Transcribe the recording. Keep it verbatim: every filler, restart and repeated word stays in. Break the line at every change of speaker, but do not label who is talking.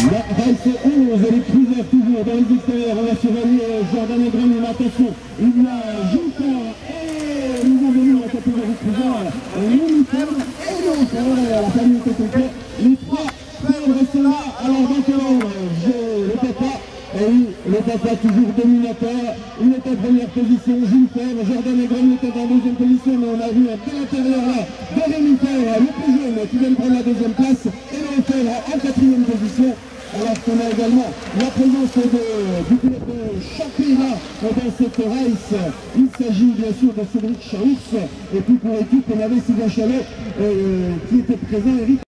La race onze, les cruisers toujours dans les extérieurs. On va surveiller Jordan et Grenier. Attention, il y a Juncker et nous avons vu la catégorie cruiser. L'uniforme et l'uniforme. La famille était complète. Les trois peuvent rester là. Alors dans quel ordre? Le papa. Et oui, le papa toujours dominateur. Il est en première position. Juncker, Jordan et Grenier était en deuxième position. Mais on a vu à l'intérieur là, de Rémiter, le plus jeune, qui vient de prendre la deuxième place. Et le Rémiter en quatrième position. Alors qu'on a également la présence de, du pilote championnat dans cette race. Il s'agit bien sûr de Cédric Chaours. Et puis pour l'équipe, on avait Sylvain Chalot euh, qui était présent. Eric